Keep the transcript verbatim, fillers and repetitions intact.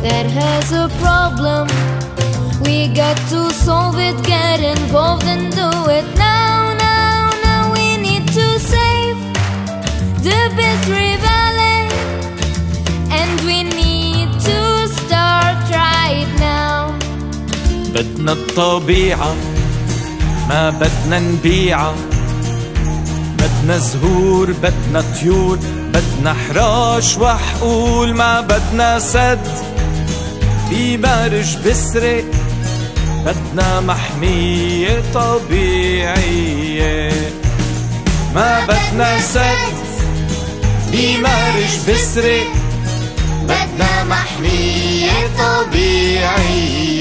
that has a problem. We got to solve it, get involved and do it now, now, now. We need to save the Bisri Valley, and we need to start right now. بدنا الطبيعة ما بدنا نبيعها، بدنا زهور بدنا طيور بدنا حراش وحقول، ما بدنا سد بمرج بسرق، بدنا محمية طبيعية. ما بدنا سد بمرج بسرق، بدنا محمية طبيعية.